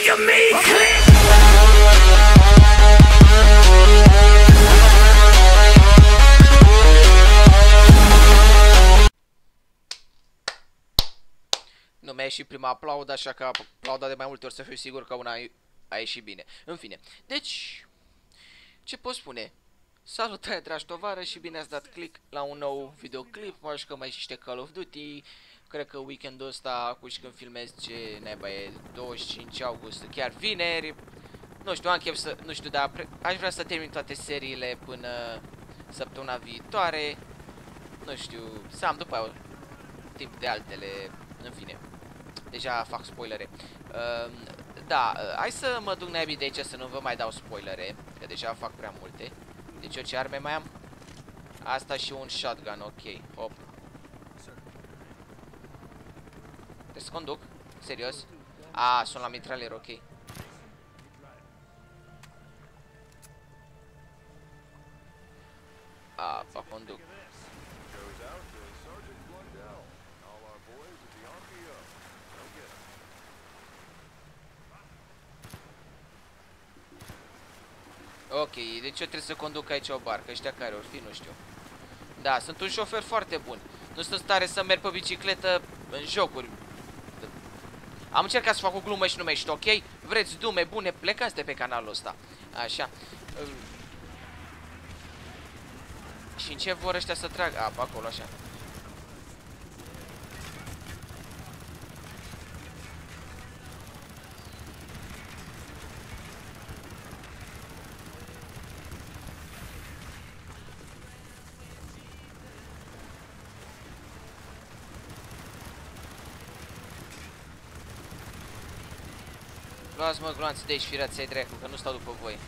of me, click. Nu mi-a ieșit prima aplaudă, așa că aplauda de mai multe ori să fiu sigur că una a ieșit bine. În fine, deci, ce pot spune? Salutare, dragi tovarăși, și bine ați dat click la un nou videoclip. Mă jucăm mai și niște Call of Duty. Cred că weekendul ăsta, acum și când filmez, ce naiba e, 25 august, chiar vineri. Nu știu, am chef să, nu știu, dar aș vrea să termin toate seriile până săptămâna viitoare. Nu știu, să am după aia timp de altele, în fine. Deja fac spoilere. Da, hai să mă duc naibii de aici să nu vă mai dau spoilere, că deja fac prea multe. Deci eu ce arme mai am? Asta și un shotgun, ok. Hop. Trebuie să conduc? Serios? A, sunt la mitralier, ok. A, pa conduc. Ok, deci eu trebuie să conduc aici o barcă. Ăștia care or fi, nu știu. Da, sunt un șofer foarte bun. Nu sunt în stare să merg pe bicicletă în jocuri. Am încercat să fac o glumă și nu mi-ești ok. Vreți dume bune, plecați de pe canalul ăsta. Așa. Și în ce vor ăștia să tragă? A, pe acolo, așa. Luați-mă gloanțe de aici, firați ai dracu, că nu stau după voi.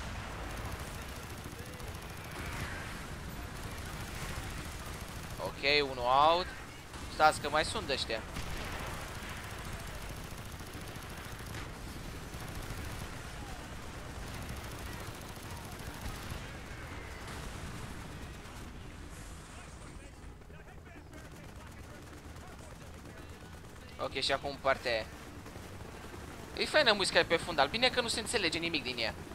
Ok, unul out. Stați că mai sunt ăștia. Ok, și acum partea aia. E faină muzica pe fundal, bine că nu se înțelege nimic din ea.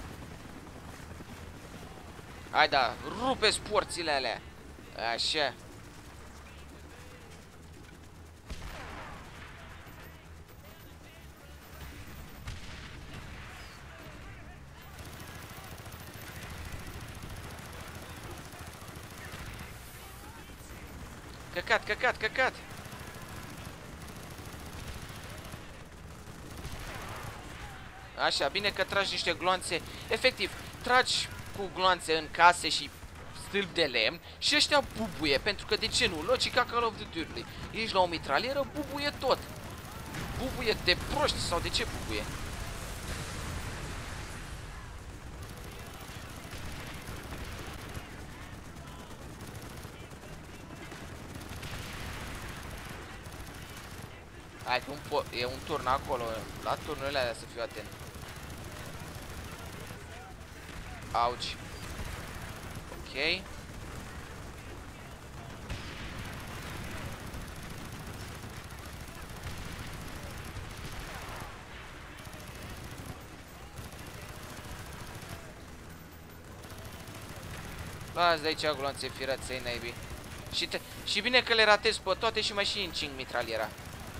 Hai da, rupeți porțile alea. Așa. Căcat, căcat, căcat. Așa, bine că tragi niște gloanțe. Efectiv, tragi cu gloanțe în case și stâlpi de lemn și ăștia bubuie, pentru că de ce nu? Logica Call of Duty-ului. Ești la o mitralieră, bubuie tot. Bubuie de proști sau de ce bubuie? Hai că e un turn acolo. La turnurile alea să fiu atent. Auci. Ok. Luați de aici gloanțe firaței naibii. Și bine că le ratez pe toate și mai și încing mitraliera.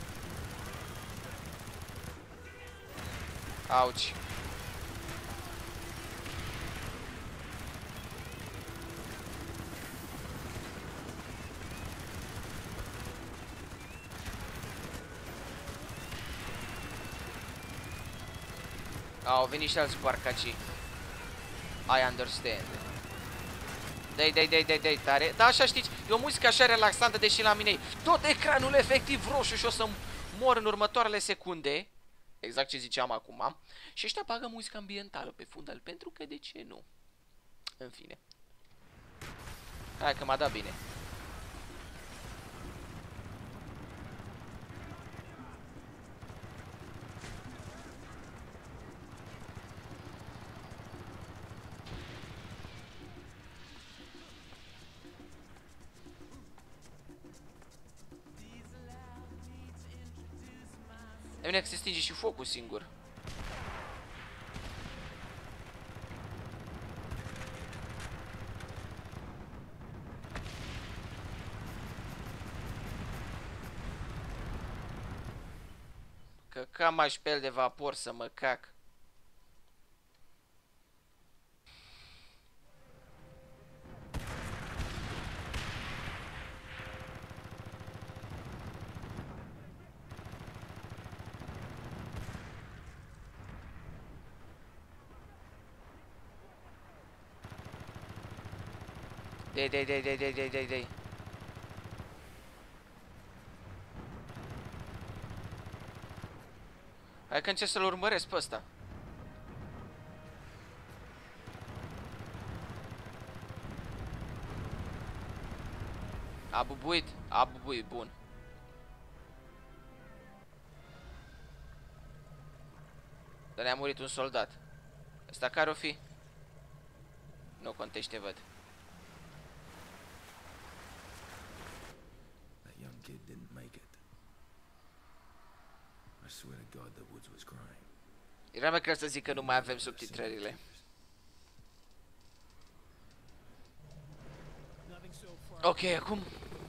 Auci. Au venit și alți parcaci. I understand. Dai, tare. Da, așa știți, e o muzică așa relaxantă, deși la mine tot ecranul efectiv roșu și o să mor în următoarele secunde. Exact ce ziceam acum. Și ăștia bagă muzică ambientală pe fundal, pentru că de ce nu? În fine. Hai că m-a dat bine. E bine că se stinge și focul singur. Că cam aș pe el de vapor să mă cac. Dei. Hai că încerc să-l urmăresc pe ăsta. A bubuit? A bubuit, bun. Dar ne-a murit un soldat. Ăsta care o fi? Nu contește, văd. That young kid didn't make it. I swear to God, the woods was crying. Era mai clar să zic că nu mai avem subtitrările. Ok, acum.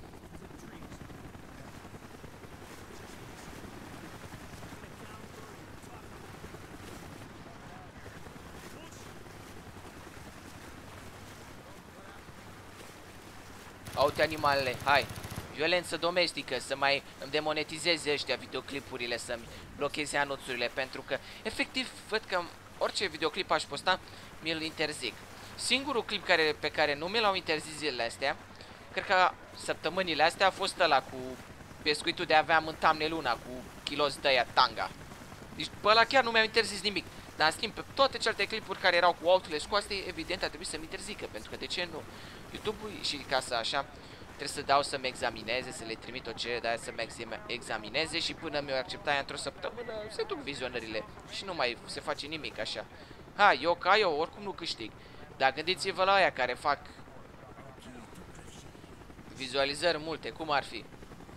Aute animalele, hai. Violență domestică, să mai îmi demonetizeze ăștia videoclipurile, să-mi blocheze anunțurile, pentru că efectiv văd că orice videoclip aș posta, mi-l interzic. Singurul clip pe care nu mi l-au interzis zilele astea, cred că săptămânile astea, a fost ăla cu pescuitul de aveam în tamne luna, cu kilos de aia tanga. Deci pe ăla chiar nu mi-au interzis nimic. Dar în schimb, pe toate celelalte clipuri care erau cu autele scoase, evident a trebuit să-mi interzică, pentru că de ce nu? YouTube-ul și ca să așa, trebuie să dau să-mi examineze, să le trimit o cerere de aia să-mi examineze și până mi-o accepta într-o săptămână se duc vizionările și nu mai se face nimic așa. Ha, eu ca eu oricum nu câștig. Dar gândiți-vă la aia care fac vizualizări multe, cum ar fi?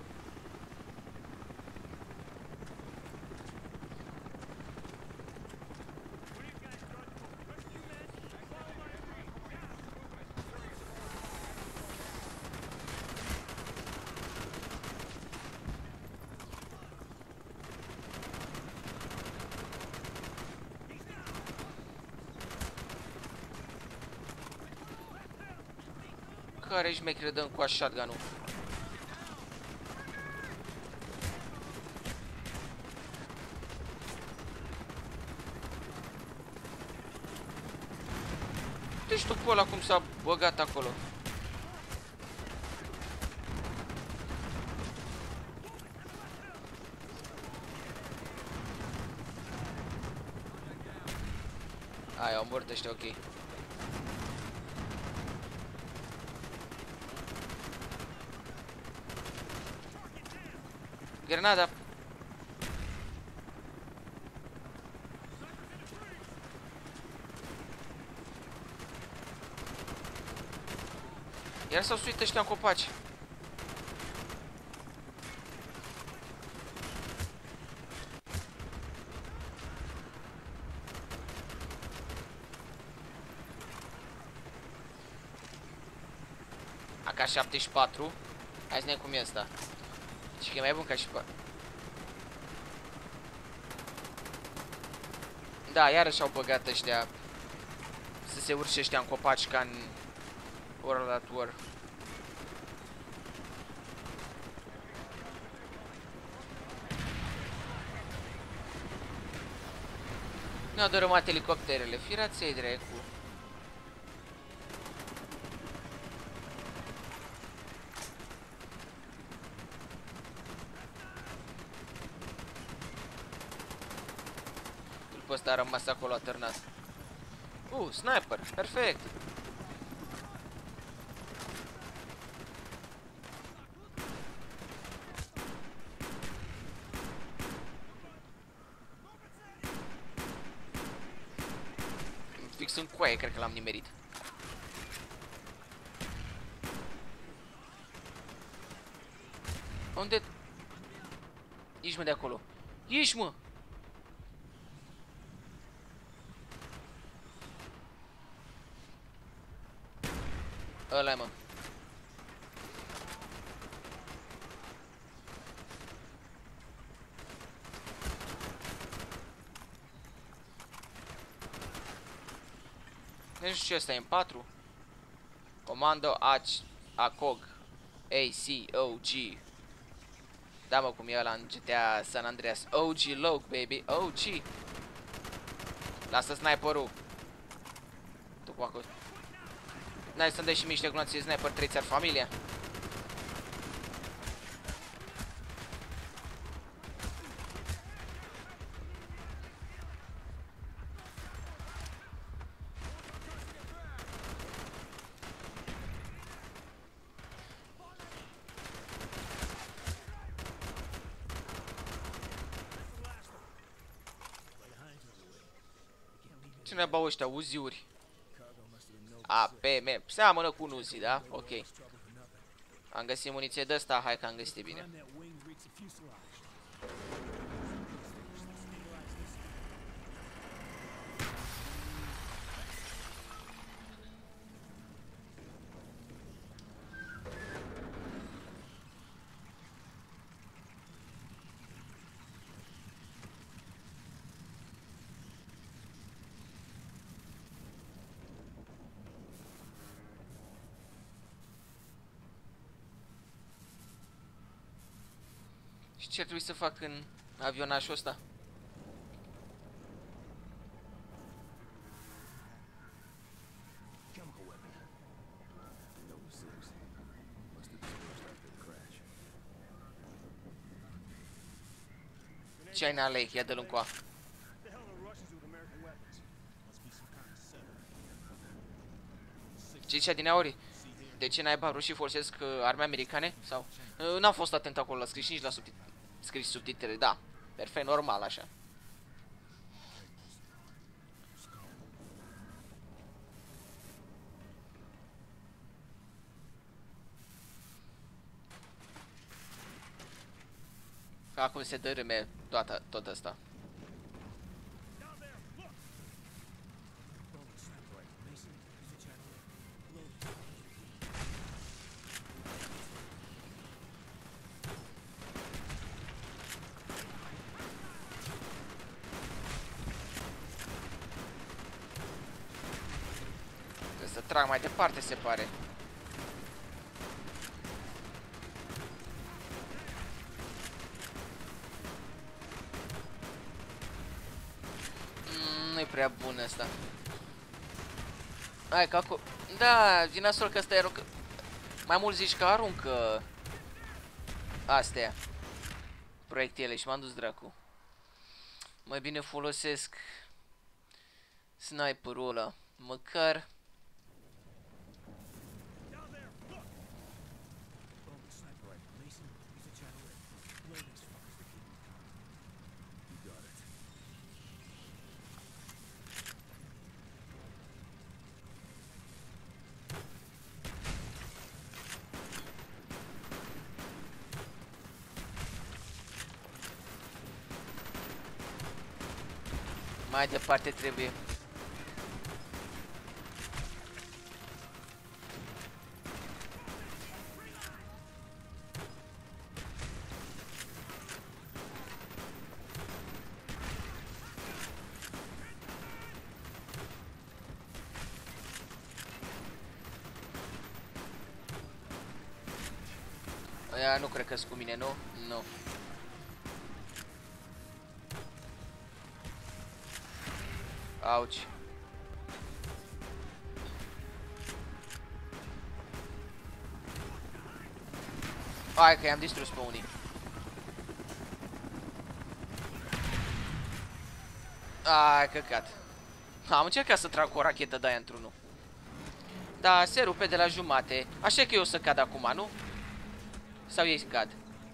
Care își mai credăm cu așa shotgun-ul? Deci tu pe ăla cum s-a băgat acolo? Ai, au murit ăștia, ok. Grenada. Iar s-au suit ăștia în copaci. AK-74. Hai să ne cum e ăsta. Și că e mai bun ca și pe... Da, iarăși au băgat ăștia să se urce ăștia în copaci ca în World at War. Ne-au dărâmat elicopterele, firați-i dracu. După ăsta a rămas acolo atârnat. Sniper, perfect. Fix în coaie, cred că l-am nimerit. Unde? Ieși mă de acolo. Ieși mă! Ăla-i mă. Nu știu ce ăsta e în 4. Comando ACOG. ACOG. Da, mă, cum e ăla în GTA San Andreas. OG Log, baby. OG. Lasă sniperul. Tu cu acolo. N-ai să-mi dai și miște gloanțe sniper 3 ți-ar familia. Ce ne bau ăștia, uziuri? APM, seamănă cu un uzi, da? Ok. Am găsit muniție de asta, hai că am găsit bine. Și ce ar trebui să fac în avionașul ăsta? China Lake, ia de-l încoa. Ce zicea din auri? De ce naiba rușii folosesc arme americane? Sau? N-am fost atent acolo la scris, nici la scris subtitrele, da. Perfect, normal, așa. Ca acum se dărâme tot asta. Trebuie să trag mai departe, se pare. Nu-i prea bun ăsta. Hai că acolo... Da, din nasol că ăsta aruncă... Mai mult zici că aruncă... Astea. Proiectile și m-am dus dracu. Mai bine folosesc... Sniperul ăla. Măcar... Mai departe trebuie. Aia nu cred că-s cu mine, nu? Nu. Auci. Hai că i-am distrus pe unii. Ai, căcat. Am încercat să trag cu o rachetă de aia într-unul. Da, se rupe de la jumate. Așa că eu o să cad acum, nu? Sau ei cad?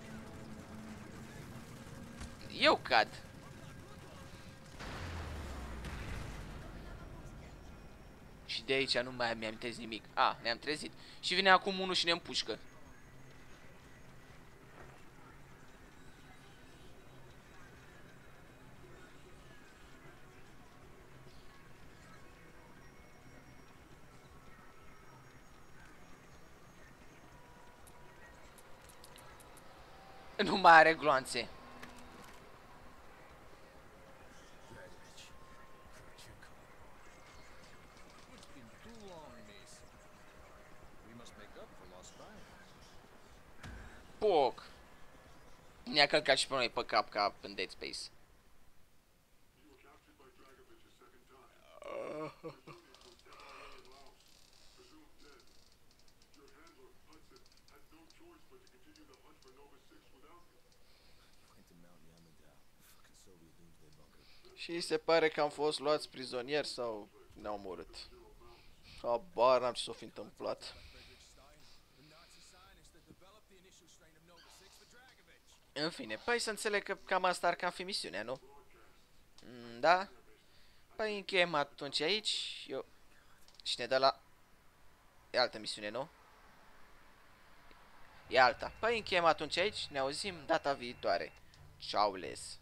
Eu cad. Și de aici nu mai mi-am trezit nimic. A, ne-am trezit. Și vine acum unul și ne împușcă. Nu mai are gloanțe. ne-a călcat și pe noi pe cap ca în Dead Space. Și se pare că am fost luați prizonieri sau ne-au omorât. Habar n-am ce s-o fi întâmplat. În fine, păi să înțeleg că cam asta ar cam fi misiunea, nu? Da? Păi încheiem atunci aici. Eu... Și ne dă la... E altă misiune, nu? E alta. Păi încheiem atunci aici. Ne auzim data viitoare. Ciao, les.